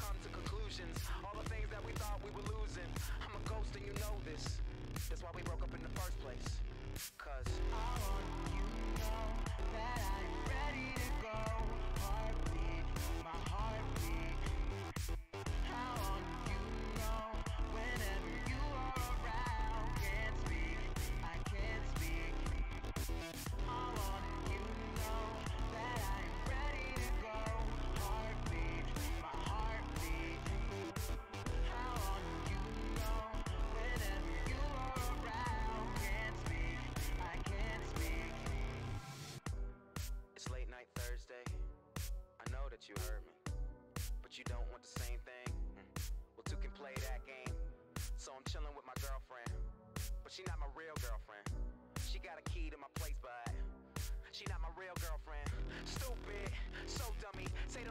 come to conclusions. All the things that we thought we were losing. I'm a ghost and you know this. That's why we broke up in the first place. Cause I want you to know that I'm ready to go. Heartbeat, my heartbeat. I want you to know whenever you are around. Can't speak, I can't speak. I want you to know that I'm ready to go. Heartbeat, my heartbeat. I want you to know whenever you are around. Can't speak, I can't speak. it's late night Thursday. I know that you heard me, but you don't want the same thing. Well, two can play that game. So I'm chilling with my girlfriend, but she not my real girlfriend. She got a key to my place, but she not my real girlfriend. Stupid, so dummy. Say